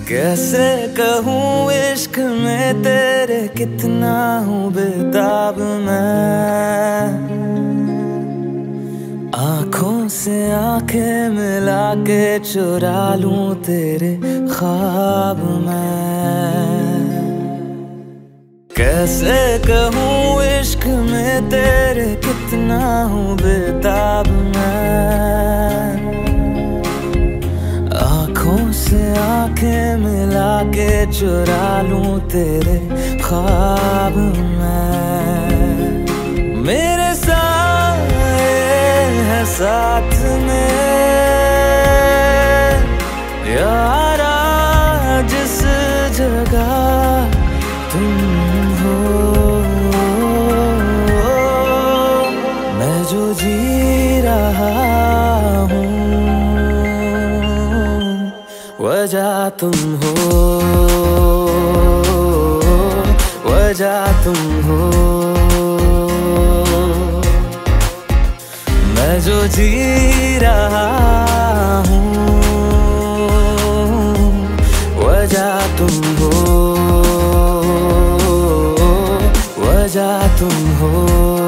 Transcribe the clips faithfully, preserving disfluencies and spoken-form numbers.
कैसे कहूँ इश्क में तेरे कितना हूँ बेताब मैं। आँखों से आंखें मिला के चुरा लूं तेरे ख्वाब मैं। कैसे कहूँ इश्क में तेरे कितना हूँ बेताब मैं। आँखों से आंखें मिला के चुरा लूं तेरे ख्वाब मैं। मेरे साए हैं साथ में यारा जिस जगह तुम हो। मैं जो जी रहा हूँ वजह तुम हो, वजह तुम हो। मैं जो जी रहा हूँ वजह तुम हो, वजह तुम हो।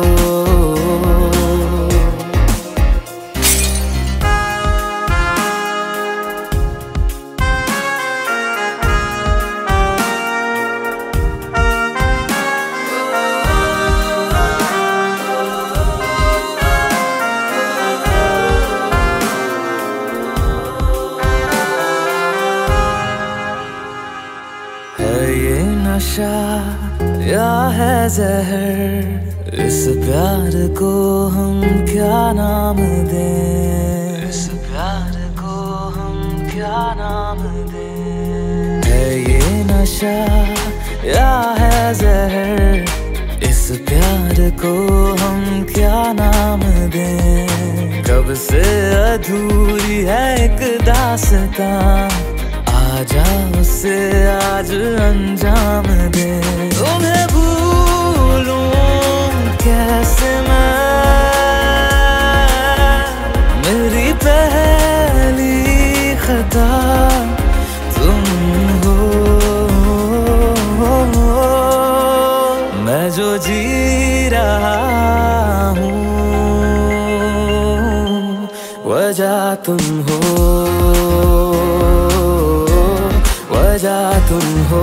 ये नशा या है जहर, इस प्यार को हम क्या नाम दें। इस प्यार को हम क्या नाम दें। है ये नशा या है जहर, इस प्यार को हम क्या नाम दें। कब से अधूरी है एक दास्तां, आजा उसे आज अंजाम दे। तुम्हें भूलूं कैसे मैं, मेरी पहली खता तुम हो। मैं जो जी रहा हूँ वजह तुम हो, वजह तुम हो।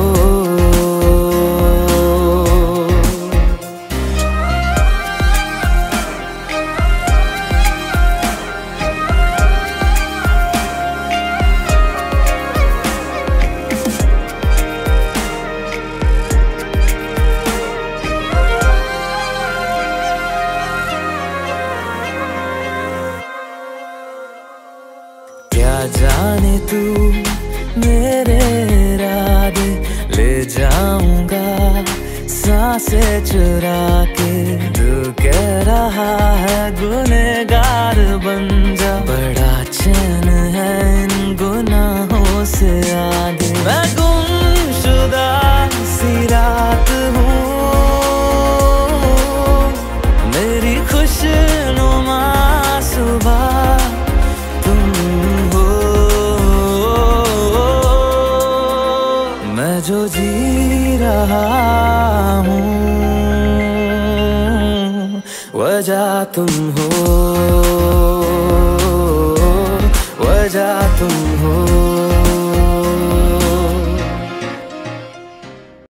क्या जाने तू मेरे इरादे ले जाऊंगा सांसें चुरा के। तू कह रहा है गुनहगार बन जा, बड़ा चैन है इन गुनाहों से आगे। मैं गुमशुदा सी रात हूँ, मेरी खुशनुमा सुबह जो जी रहा हूँ वजह तुम हो, वजह तुम हो।